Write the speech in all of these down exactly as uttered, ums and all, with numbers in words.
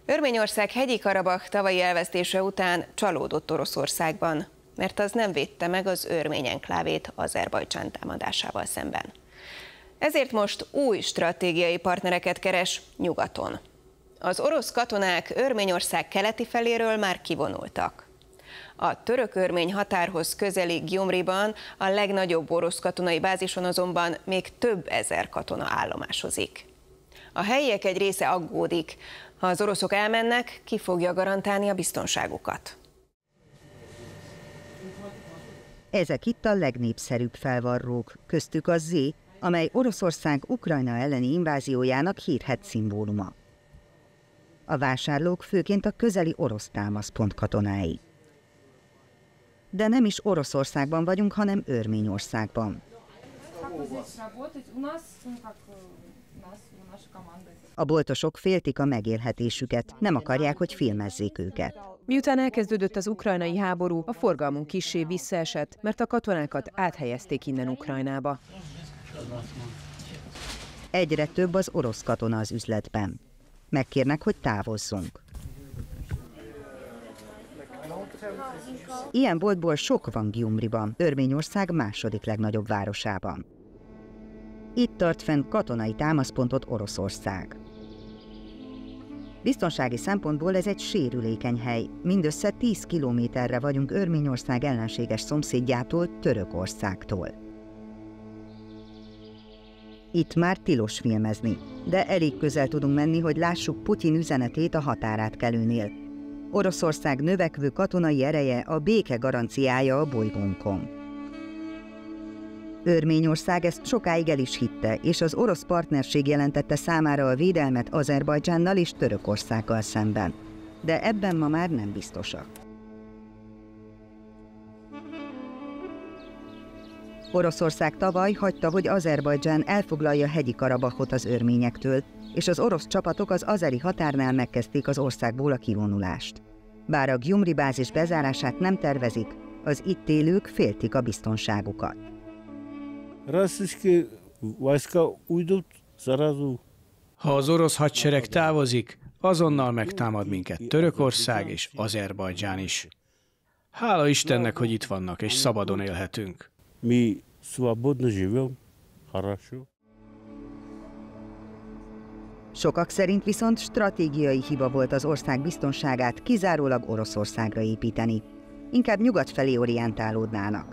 Örményország hegyi Karabakh tavalyi elvesztése után csalódott Oroszországban, mert az nem védte meg az örmény enklávét Azerbajdzsán támadásával szemben. Ezért most új stratégiai partnereket keres nyugaton. Az orosz katonák Örményország keleti feléről már kivonultak. A török-örmény határhoz közeli Gyumriban, a legnagyobb orosz katonai bázison azonban még több ezer katona állomásozik. A helyiek egy része aggódik, ha az oroszok elmennek, ki fogja garantálni a biztonságukat. Ezek itt a legnépszerűbb felvarrók, köztük a Z, amely Oroszország Ukrajna elleni inváziójának hírhedt szimbóluma. A vásárlók főként a közeli orosz támaszpont katonái. De nem is Oroszországban vagyunk, hanem Örményországban. A boltosok féltik a megélhetésüket, nem akarják, hogy filmezzék őket. Miután elkezdődött az ukrajnai háború, a forgalmunk kissé visszaesett, mert a katonákat áthelyezték innen Ukrajnába. Egyre több az orosz katona az üzletben. Megkérnek, hogy távozzunk. Ilyen boltból sok van Gyumriban, Örményország második legnagyobb városában. Itt tart fenn katonai támaszpontot Oroszország. Biztonsági szempontból ez egy sérülékeny hely. Mindössze tíz kilométerre vagyunk Örményország ellenséges szomszédjától, Törökországtól. Itt már tilos filmezni, de elég közel tudunk menni, hogy lássuk Putyin üzenetét a határátkelőnél. Oroszország növekvő katonai ereje a béke garanciája a bolygónkon. Örményország ezt sokáig el is hitte, és az orosz partnerség jelentette számára a védelmet Azerbajdzsánnal és Törökországgal szemben. De ebben ma már nem biztosak. Oroszország tavaly hagyta, hogy Azerbajdzsán elfoglalja hegyi Karabachot az örményektől, és az orosz csapatok az azeri határnál megkezdték az országból a kivonulást. Bár a Gyumri bázis bezárását nem tervezik, az itt élők féltik a biztonságukat. Ha az orosz hadsereg távozik, azonnal megtámad minket Törökország és Azerbajdzsán is. Hála Istennek, hogy itt vannak és szabadon élhetünk. Mi свободно живем, хорошо. Sokak szerint viszont stratégiai hiba volt az ország biztonságát kizárólag Oroszországra építeni. Inkább nyugat felé orientálódnának.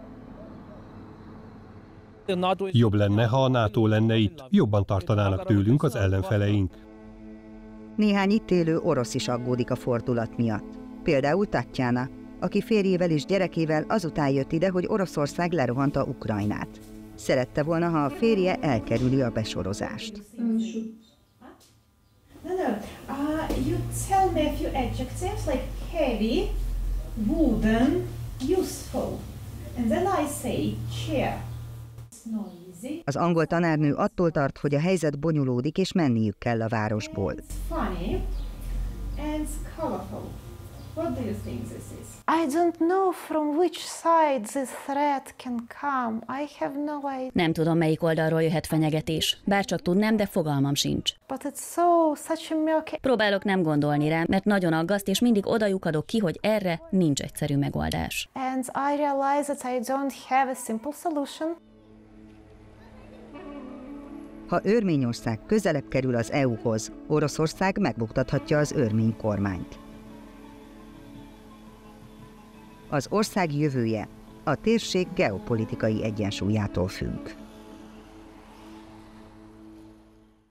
Jobb lenne, ha a NATO lenne itt, jobban tartanának tőlünk az ellenfeleink. Néhány itt élő orosz is aggódik a fordulat miatt. Például Tatjana, aki férjével és gyerekével azután jött ide, hogy Oroszország lerohanta Ukrajnát. Szerette volna, ha a férje elkerüli a besorozást. No, no. Uh, you tell me a few adjectives like heavy, wooden, useful. And then I say chair. Noisy. Az angol tanárnő attól tart, hogy a helyzet bonyolódik és menniük kell a városból. It's funny and colorful. What do you think this is? I don't know from which side this threat can come. I have no idea. Nem tudom, melyik oldalról jöhet fenyegetés. Bárcsak tudnám, de fogalmam sincs. But it's so such a murky. Próbálok nem gondolni rá, mert nagyon aggaszt, és mindig oda lyukadok ki, hogy erre nincs egyszerű megoldás. And I realize that I don't have a simple solution. Ha Örményország közelebb kerül az é u-hoz, Oroszország megbuktathatja az örmény kormányt. Az ország jövője a térség geopolitikai egyensúlyától függ.